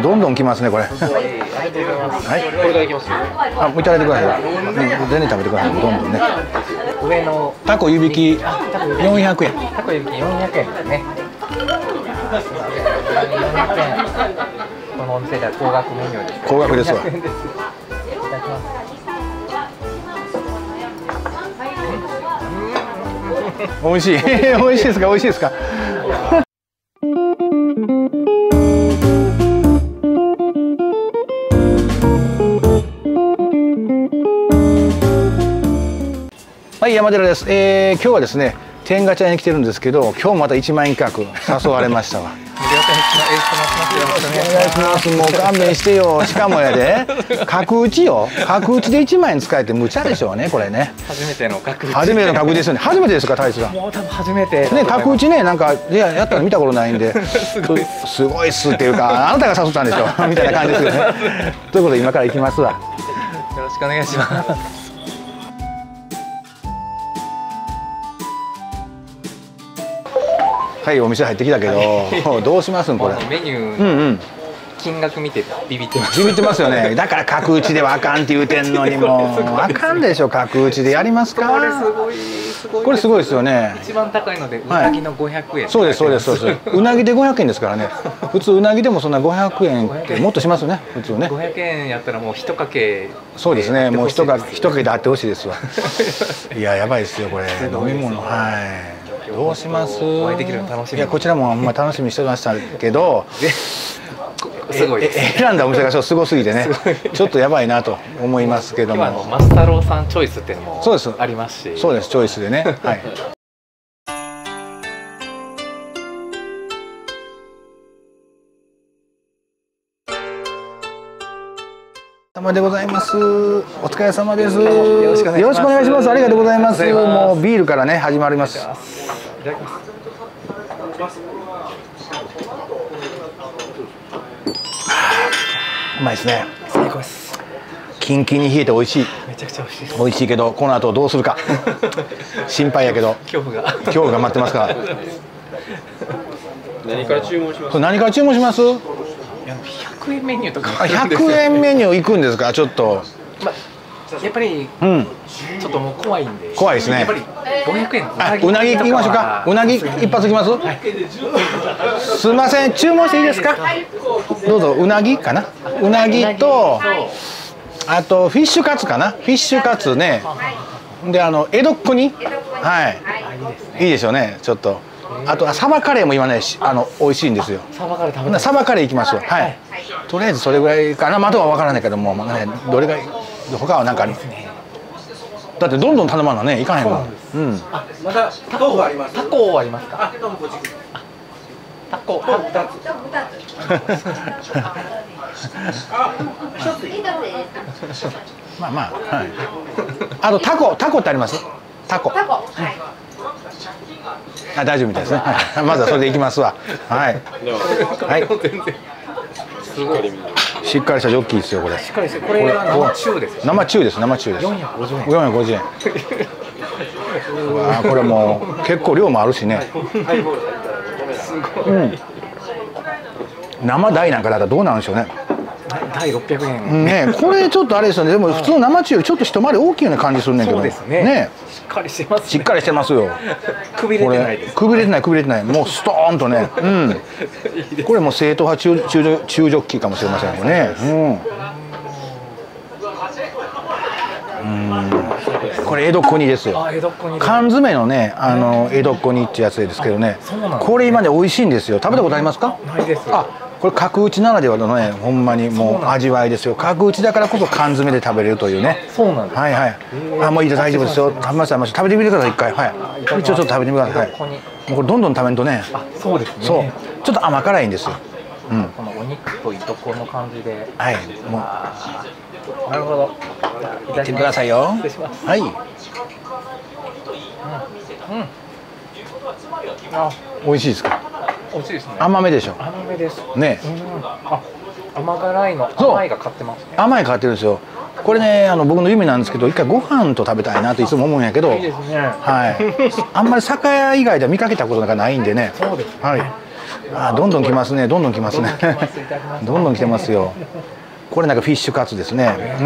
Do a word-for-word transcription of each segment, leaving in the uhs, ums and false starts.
どんどん来ますねこれ。はい。これがいきます。あ、もういただいてください。全然食べてください。どんどんね。 上のタコ湯引きよんひゃくえん。 タコ湯引きよんひゃくえんですね。よんひゃくえん。このお店では高額メニューです。 高額ですわ。 いただきます。 美味しい。美味しいですか。美味しいですか。はい、山寺です。えー、今日はですね、天ガチャに来てるんですけど、今日またいちまん円企画誘われましたわ。お願いします。もう勘弁してよ。しかもやで、角打ちよ。角打ちでいちまん円使えて無茶でしょうね、これね。 初めての角打ち。 初めての角打ちですよね。初めてですか、大使さん。 もう多分初めて。 ね、角打ちね、なんか、いや、やったら見たことないんで。すごい。すごいっすっていうか、あなたが誘ったんでしょみたいな感じですよね。ということで、今から行きますわ。 よろしくお願いします。 はい、お店入ってきたけど、どうしますんこれ。 メニュー、 うんうん。 金額見てビビってます。 ビビってますよね。だから角打ちではあかんって言うてんのにもうあかんでしょ。角打ちでやりますか。 これすごいすごい。 これすごいですよね。 一番高いのでうなぎのごひゃくえん。 そうですそうですそうです。うなぎでごひゃくえんですからね。普通うなぎでもそんなごひゃくえんってもっとしますよね。普通ね。 ごひゃくえんやったらもう一かけ。 そうですね。もう一か一かけであってほしいですわ。いややばいですよこれ。飲み物はい。どうします。 お会いできるの楽しみ。 いやこちらもあんま楽しみにしてましたけど。 すごいです。 選んだお店がすごすぎてね、ちょっとやばいなと思いますけども。 今のマスタローさんチョイスっていうのもありますし。 そうです、チョイスでね。はい。様でございます。お疲れ様です。よろしくお願いします。ありがとうございます。もうビールからね始まります。いただきます。うまいですね。 最高です。 キンキンに冷えて美味しい。 めちゃくちゃ美味しいです。 美味しいけどこの後どうするか心配やけど。 恐怖が恐怖が待ってますから。 何から注文します。 何から注文します。 ひゃくえんメニューとか。 ひゃくえんメニュー行くんですか。ちょっと。 やっぱりちょっともう怖いんで。 怖いですね。 やっぱりごひゃくえん。 うなぎ行きましょうか。うなぎ一発いきます。すみません注文していいですか。どうぞ。うなぎかな。うなぎとあとフィッシュカツかな。フィッシュカツね。であの江戸っ子にはいいいでしょうね。ちょっとあとサバカレーも今ねあの美味しいんですよ。 サバカレー食べたい。 サバカレー行きますよ。はい。とりあえずそれぐらいかな。まだは分からないけどもねどれが他はなんかだってどんどん頼まなねいかへんもん。うん。 あ、まだタコあります。 タコありますか。あ、タコ。 まあまあはい。あとタコタコってあります？タコ。あ大丈夫みたいですね。はい。まずはそれでいきますわ。はい。はい。 すごい。 しっかりしたジョッキーですよこれ。 しっかりしてこれは生中です。 生中です生中です。 よんひゃくごじゅうえん。 よんひゃくごじゅうえん。うわこれもう結構量もあるしね。うん。生大なんかだったらどうなんでしょうね。 大ろっぴゃくえん。 ねこれちょっとあれですよね。でも普通の生中よりちょっと一回り大きいような感じするねんけど。 そうですね。ね。しっかりしてます。 しっかりしてますよ。 くびれてないです。 くびれてないくびれてない。もうストーンとね。うん。これも正統派中中中ジョッキーかもしれませんよね。うん。これ江戸っ子煮ですよ。缶詰のねあの江戸っ子煮ってやつですけどね。これ今ね美味しいんですよ。食べたことありますか？ ないです。 あこれ角打ちならではのねほんまにもう味わいですよ。角打ちだからこそ缶詰で食べれるというね。 そうなんです。 はいはい。あもういいです大丈夫ですよ。食べました食べました食べてみてください一回。はい。一応ちょっと食べてみてください。もうこれどんどん食べるとね。 あそうですね。 そうちょっと甘辛いんですよ。 うん。このお肉といとこの感じで。 はい。もうなるほど。 いってくださいよ。はい。うん。あ美味しいですか。 美味しいですね。 甘めでしょ。 甘めです。 ね。 あ甘辛いの甘いが勝ってますね。 甘いが勝ってるんですよ。これねあの僕の夢なんですけど一回ご飯と食べたいなといつも思うんやけど。 いいですね。 はい。あんまり酒屋以外で見かけたことがないんでね。 そうです。 はい。 あ、どんどん来ますね。どんどん来ますね。どんどん来てますよ。これなんかフィッシュカツですね。うん、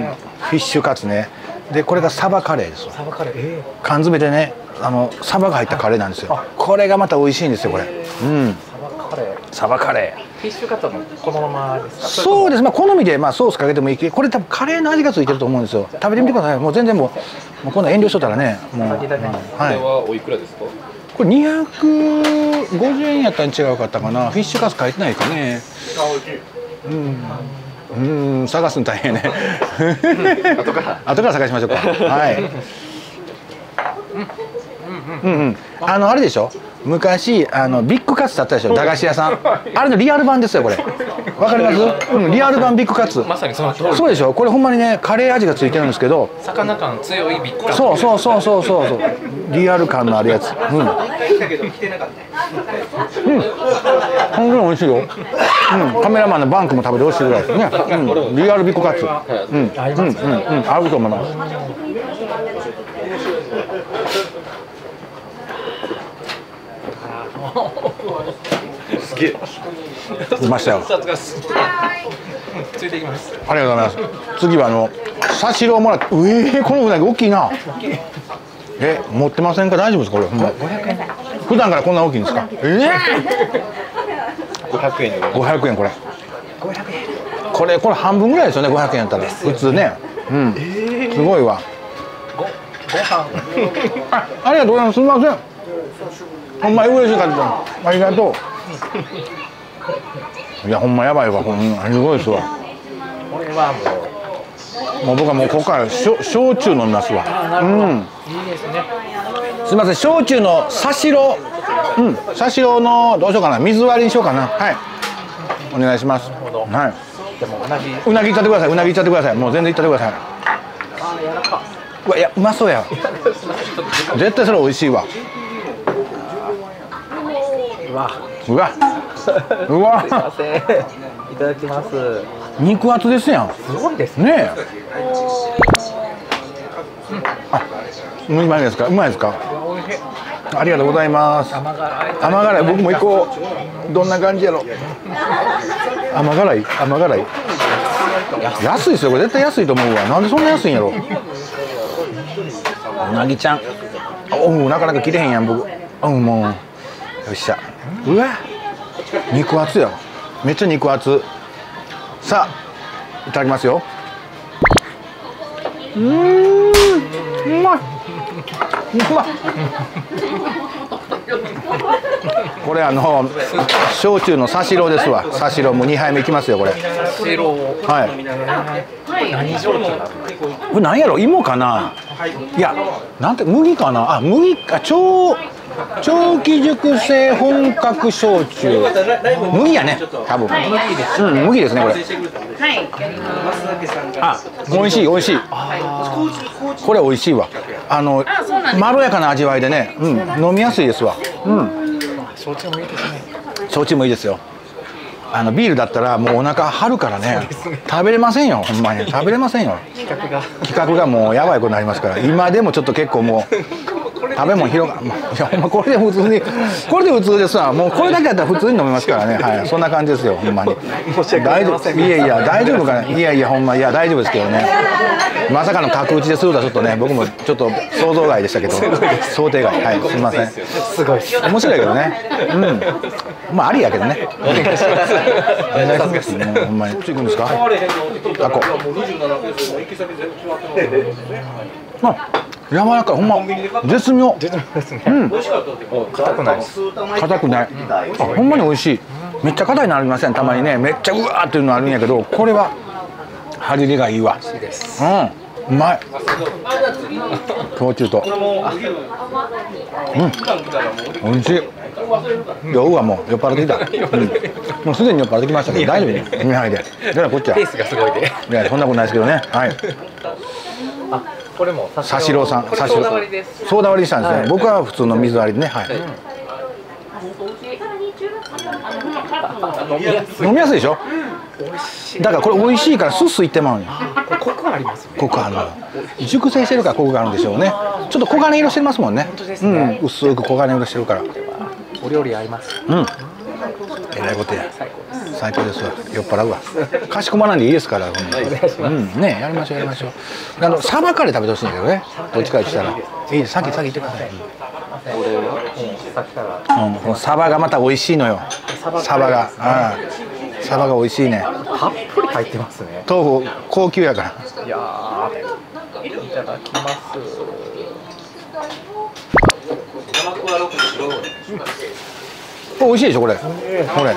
フィッシュカツね。でこれがサバカレーです。 サバカレー、えー、 缶詰でね、あのサバが入ったカレーなんですよ。これがまた美味しいんですよこれ。うん。 サバカレー。 サバカレー。 フィッシュカツもこのままですか？ そうです。まあ好みでまあソースかけてもいいけど、これ多分カレーの味がついてると思うんですよ。食べてみてください。もう全然もうもうこんな遠慮しとったらね。もう、うん、はい。 これはおいくらですか？ これにひゃくごじゅうえんやったん違うかったかな。フィッシュカツ書いてないかね。うん。うん、探すの大変ね。 後から後から探しましょうか。はい。うんうん。あのあれでしょ。昔あのビッグカツだったでしょ。駄菓子屋さん。あれのリアル版ですよこれ。わかります？うん、リアル版ビッグカツ。 まさにその通り。 そうでしょ。これほんまにねカレー味がついてるんですけど。 魚感強いビッグカツ。 そうそうそうそうそうそう。リアル感のあるやつ。うん。うん。本当に美味しいよ。うん。カメラマンのバンクも食べてほしいぐらいですね。うん。リアルビッグカツ。うん。うんうんうん。合うと思います。 すげえ。 いましたよ。 ついていきます。 ありがとうございます。次はあのサシロをもらって、うえー、このうなぎ大きいな。え、持ってませんか？大丈夫ですかこれ？ほんま。 ごひゃくえん。 普段からこんな大きいんですか？ええごひゃくえんでごひゃくえんこれ。 ごひゃくえん。 これこれ半分ぐらいですよね。ごひゃくえんやったら普通ね。うん。すごいわ。 ごご飯。 あ、ありがとうございます。すみません。ほんま嬉しかった。ありがとう。いやほんまやばいわ。ほんますごいですわ。 これはもう。 もう僕はもうここから焼焼酎飲みますわ。うん。 いいですね。 すみません。焼酎のサシロ。うん。サシロのどうしようかな。水割りにしようかな。はい。お願いします。はい。 でもうなぎ。 うなぎいっちゃってください。うなぎいっちゃってください。もう全然いっちゃってください。 あ、柔らか。 うわ、いやうまそうや。絶対それ美味しいわ。 うわ。 うわ。うわ。 すいません。いただきます。 肉厚ですやん。 すごいですね。 ねえ。あ、うまいですか。うまいですか。ありがとうございます。 甘辛い。 甘辛い。僕も行こう。どんな感じやろ。甘辛い。甘辛い。安いですよ。これ絶対安いと思うわ。なんでそんな安いんやろ。うなぎちゃん。おお、なかなか切れへんやん僕。うん、もう。よっしゃ。うわ。肉厚や。めっちゃ肉厚。さあ、いただきますよ。うーん、うまい。うまい。これあの焼酎のサシロですわ。サシロもにはいめいきますよこれ。 サシロ。 はい。 何焼酎なの？ これ何やろ、芋かな。いや、なんて麦かな。あ、麦か、長長期熟成本格焼酎。麦やね、多分。うん、麦ですねこれ。あ、美味しい美味しい。これ美味しいわ。あのまろやかな味わいでね、うん、飲みやすいですわ。うん。 焼酎もいいですね。 焼酎もいいですよ。あのビールだったらもうお腹張るからね、食べれませんよ、ほんまに食べれませんよ。 企画が企画がもうやばいことになりますから。今でもちょっと結構もう食べ物広が、いやほんまこれで普通に、これで普通ですわ。もうこれだけやったら普通に飲みますからね。はい、そんな感じですよほんまに。大丈夫、いやいや大丈夫かな。いやいやほんま、いや大丈夫ですけどね。まさかの角打ちでするとはちょっとね、僕もちょっと想像外でしたけど、想定外。はい、すみません。 すごい。 面白いけどね。うん。まあありやけどね。 お願いします。 お願いします。もうほんまに。次行くんですか。あこ。あ、柔らかい、ほんま絶妙。 絶妙ですね。 うん。 硬くないです。 硬くない。あ、ほんまに美味しい。めっちゃ硬いのありません。たまにね、めっちゃうわーっていうのあるんやけど、これは歯切れがいいわ。うん。うまい。焼酎と。うん。美味しい。酔うわ、もう酔っ払ってきた。うん。もうすでに酔っ払ってきましたけど、大丈夫ね。にはいで。じゃあこっちは。 ペースがすごいで。 いや、そんなことないですけどね。はい。 あ、これもサシロさん。サシロ。ソーダ割りです。ソーダ割りしたんですね。僕は普通の水割りでね。はい。飲みやすいでしょ。だからこれ美味しいからスッスいってまうんよ。 コクありますね。 コクあるの。熟成してるからコクがあるんでしょうね。ちょっと黄金色してますもんね。うん、薄く黄金色してるから。 お料理合います。 うん。 えらいことや。最高ですわ。酔っ払うわ。かしこまらんでいいですから。うん、ね、やりましょうやりましょう。あのサバカレー食べてほしいんだけどね。どっちかにしたら。いいです。先先行ってください。うん、このサバがまた美味しいのよ。サバが、ああ、サバが美味しいね。 たっぷり入ってますね。 豆腐高級やから。 いやー、いただきます。 美味しいでしょこれ。これ。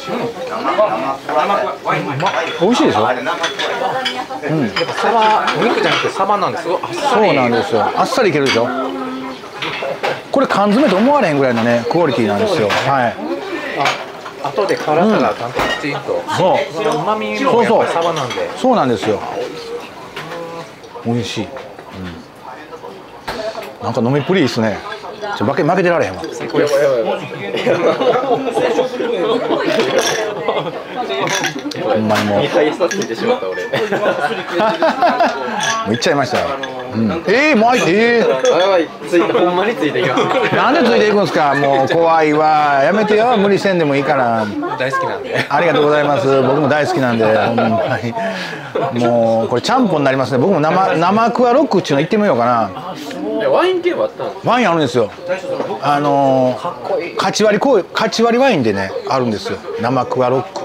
美味しいでしょ。うん。 やっぱサバ、お肉じゃなくてサバなんですよ。 そうなんですよ。あっさりいけるでしょ。これ缶詰と思われへんぐらいのねクオリティなんですよ。はい。 あ、後で辛さがちゃんときちんと。 そう。 旨味もやっぱりサバなんで。 そうなんですよ。美味しい。うん。なんか飲みっぷりいいですね。ちょ負け負けてられへんわ。ほんまにもう。もういっちゃいましたよ。うん、ええー、もうええー。 ついてほんまについていきます。 なんでついていくんですか。もう怖いわ。やめてよ。無理せんでもいいから。 大好きなんで。 ありがとうございます。僕も大好きなんで。ほんまに。もうこれちゃんぽんになりますね。僕も生生クアロックっていうの行ってみようかな。 ワイン系はあったんですか。 ワインあるんですよ。あのー、カチ割りこうカチ割りワインでねあるんですよ。生クアロック。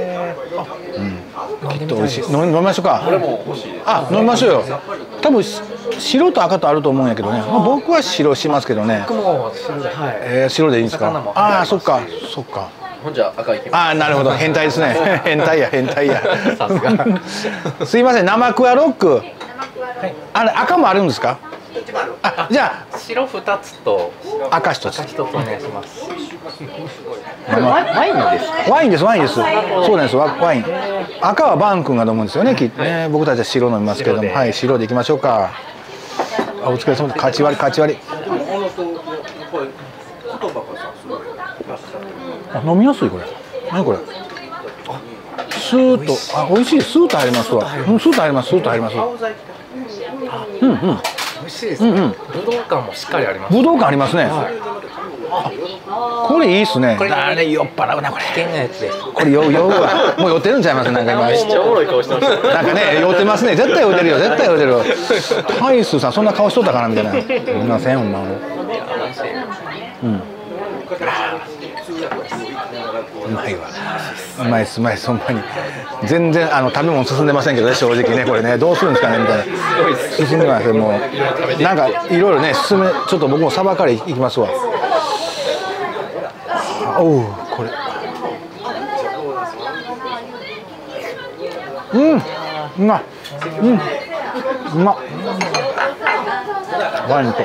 きっと美味しい。飲みましょうか。 これも欲しいです。 あ、飲みましょうよ。多分白と赤とあると思うんやけどね。まあ、僕は白しますけどね。 僕も白で、はい。 えー、白でいいんですか。ああ、そっか、そっか。 ほんじゃ赤いきます。 ああ、なるほど。変態ですね。変態や変態や。 さすが。 すいません、生クアロック。あれ赤もあるんですか。あ、じゃあ白二つと赤一つ。 赤一つお願いします。 ワインですか。ワインですワインです。そうなんですワイン。赤はバン君が飲むんですよねきっとね。僕たちは白飲みますけれども、はい白でいきましょうか。あお疲れ様です。カチ割りカチ割り。あ飲みやすいこれ。何これ。スーッとあ美味しいスーッと入りますわ。うんスーッと入りますスーッと入ります。うんうん。 美味しいですね。ぶどう感もしっかりあります。 ぶどう感ありますね。これいいっすね。あれ酔っ払うなこれ。 危険なやつです。 これ酔う酔うわ。もう酔ってるんちゃいますなんか今。 めっちゃおもろい顔してました。 なんかね酔ってますね。絶対酔ってるよ絶対酔ってる。タイスさんそんな顔しとったかなみたいな。すみませんほんまもう。うん。うまいわ。うまいですうまいですほんまに。全然あの食べ物進んでませんけどね正直ねこれねどうするんですかねみたいな。進んでますもう。なんかいろいろね進めちょっと僕もサバカレーいきますわ。おうこれ。うんうまうんうまワインと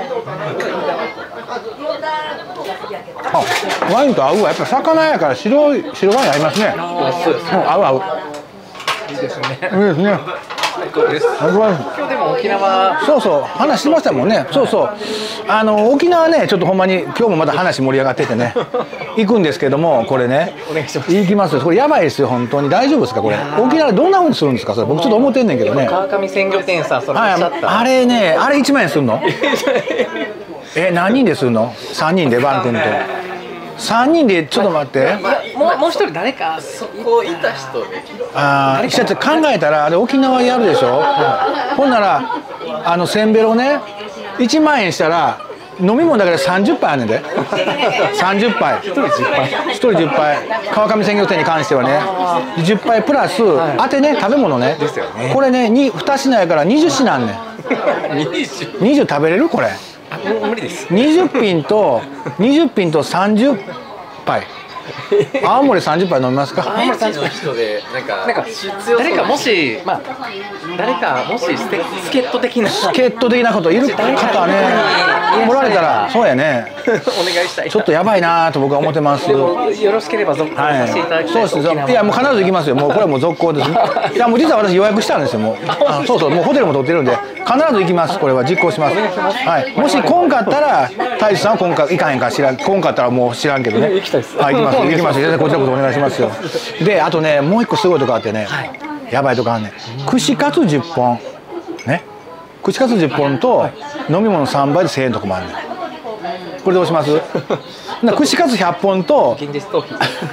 あワインと合うわやっぱ魚やから白い白ワイン合いますね。うん合う合ういいですね。 いいですね。 今日でも沖縄そうそう話してましたもんね。そうそうあの沖縄ねちょっとほんまに今日もまた話盛り上がっててね行くんですけどもこれねお願いします。 行きますよこれやばいですよ本当に大丈夫ですかこれ沖縄でどんな風にするんですかそれ僕ちょっと思ってんねんけどね。 川上鮮魚店さんそれおっしゃった。 あれねあれいちまんえんするのえ何人でするのさんにんでバン君とさんにんでちょっと待ってもうもう一人誰かそこいた人でああ考えたらあれ沖縄やるでしょほんならあのせんべろねいちまんえんしたら飲み物だけでさんじゅっぱいあんねんでさんじゅっぱいひとりじゅっぱいひとりじゅっぱい川上鮮魚店に関してはねじゅっぱいプラスあてね食べ物ねこれねにに品やからにじゅっ品あんねんにじゅう食べれるこれ無理です。 にじゅっぴんとにじゅっぴんとさんじゅっぱい青森さんじゅっぱい飲みますか。 青森さんじゅっぱいの人でなんかなんか誰かもしまあ誰かもしスケ助っ人的な助っ人的なこといる方ねおられたらそうやねお願いしたい。 ちょっとやばいなと僕は思ってます。 よろしければ続行させていただきたい。 そうですいやもう必ず行きますよもうこれはもう続行ですいやもう実は私予約したんですよもうあそうそうもうホテルも取ってるんで必ず行きますこれは実行しますはいもし来んかったら太一さんは今回行かへんか知らん来んかったらもう知らんけどね行きたいですはい行きます行きます全然こちらこそお願いしますよであとねもう一個すごいとこあってねやばいとこあんねん串カツじゅっぽんね串カツじゅっぽんと飲み物さんばいでせんえんとこもあるねんここれどうします？な串カツひゃっぽんと現実逃避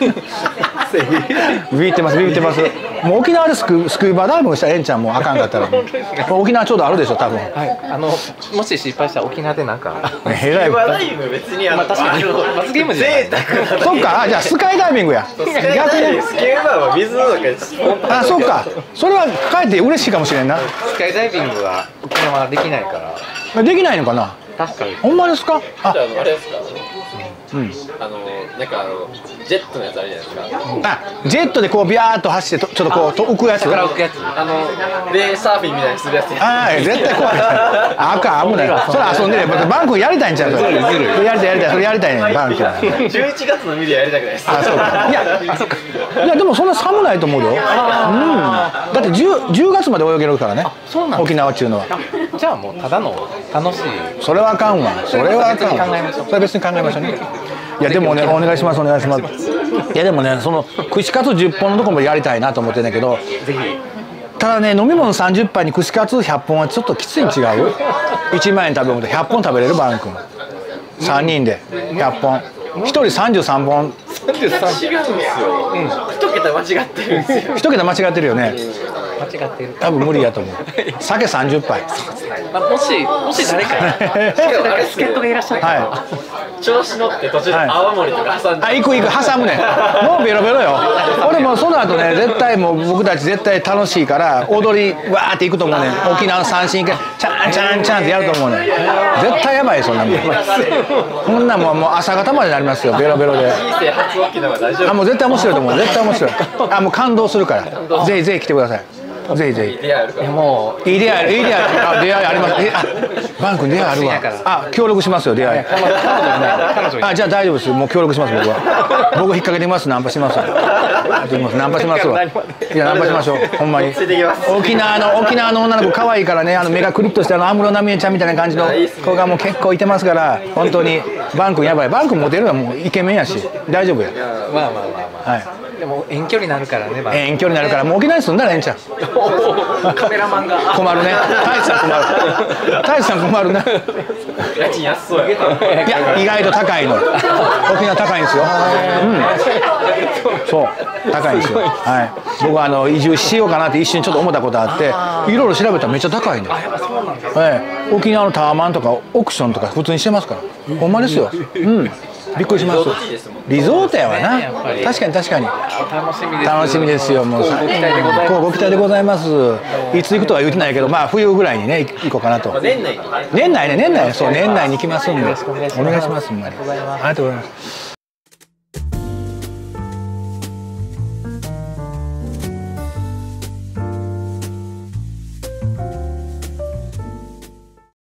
ビビってますビビってます。もう沖縄でスクスクーバーダイビングしたらええんちゃんもうあかんかったら沖縄ちょうどあるでしょ多分。 はいあのもし失敗したら沖縄でなんかえらいダイビング別にあの、 まあ確かに罰ゲームじゃない贅沢なそっかあじゃあスカイダイビングや逆にスキューバーは水の中であそっかそれはかえって嬉しいかもしれんな。 スカイダイビングは沖縄はできないからできないのかな。 確かにほんまですか。あじゃああのあれですかうんあのなんかあのジェットのやつあるじゃないですかあジェットでこうビャーっと走ってとちょっとこうと浮くやつ。 下から浮くやつあのでサーフィンみたいにするやつああ絶対怖い。あかん危ない。それ遊んでるよ。バンクやりたいんちゃうそれ。やりたいやりたいそれやりたいねバンク。 じゅういちがつのミリやりたくないですあそうか。いやあそうか。いやでもそんな寒ないと思うよ。うん。だってじゅう、じゅうがつまで泳げるからね。 そうなんですか。 沖縄っちゅうのは。 じゃあもうただの楽しいそれはあかんわ。それはあかんわ。 考えましょうそれは別に考えましょうね。いやでもねお願いしますお願いします。いやでもねその串カツじゅっぽんのとこもやりたいなと思ってんだけど。 ぜひただね飲み物さんじゅっぱいに串カツひゃっぽんはちょっときついん違う？いちまんえん食べるとひゃっぽん食べれるバン君。さんにんでひゃっぽん。ひとりさんじゅうさんぼん。 違うんですよ一桁間違ってるんですよ一桁間違ってるよね。 間違ってる多分無理やと思う。酒さんじゅっぱい。 まあもしもし誰か助っ人がいらっしゃったらは調子乗って途中で泡盛とか挟んであ行く行く挟むね。もうベロベロよ。俺もその後ね絶対もう僕たち絶対楽しいから踊りわーって行くと思うね。沖縄の三振がチャンチャンチャンってやると思うね。絶対やばいそんなもん。こんなもんもう朝方までなりますよベロベロで。 人生初沖縄大丈夫あもう絶対面白いと思う絶対面白い。あもう感動するからぜひぜひ来てください。ぜひぜひ。 出会えるかいやもういい出会いいい出会いあ出会いあります。えあバン君出会いあるわ。あ協力しますよ出会い。 彼女いない彼女いないあじゃあ大丈夫ですもう協力します僕は。僕引っ掛けてますナンパしますわ。ナンパしますわ。いやナンパしましょうほんまに。沖縄の沖縄の女の子可愛いからねあの目がクリッとしてあの安室奈美恵ちゃんみたいな感じの子がもう結構いてますから本当にバン君やばいバン君モテるのはもうイケメンやし大丈夫や。 まあまあまあまあはいでも遠距離になるからね、まあ、 遠距離になるからもう沖縄に住んだらええんちゃう。 カメラマンが困るね大地さん困る大地さん困るな。 家賃安そうやいや意外と高いの沖縄高いんですよ。うんそう高いんですよ。はい僕はあの移住しようかなって一瞬ちょっと思ったことあっていろいろ調べたらめっちゃ高いね。はい沖縄のタワマンとかオークションとか普通にしてますからほんまですよ。うんびっくりします。リゾートやわな。確かに確かに。 楽しみです。 楽しみですよ。もうご期待でございます。 ご期待でございます。いつ行くとは言ってないけど、まあ冬ぐらいにね行こうかなと。 年内に年内ね年内そう年内に行きますんで。お願いします。ほんまに。ありがとうございます。